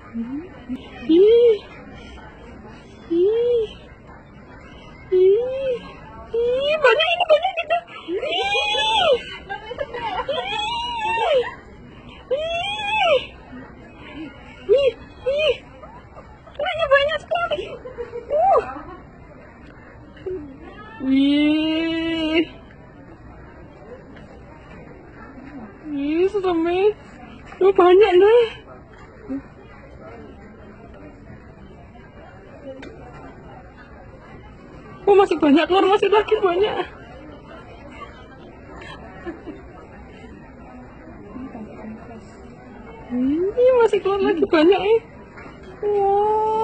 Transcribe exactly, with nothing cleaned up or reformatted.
Ih. Ih. Ih. Ih, banyak ini, banyak itu. Ih. Ih. Ih. Ih. Banyak, banyak sekali. Uh. Wih. Ih, seremnya. Oh, banyak nih. Oh, masih banyak keluar, masih lagi banyak. Ini masih keluar lagi banyak nih. Wow.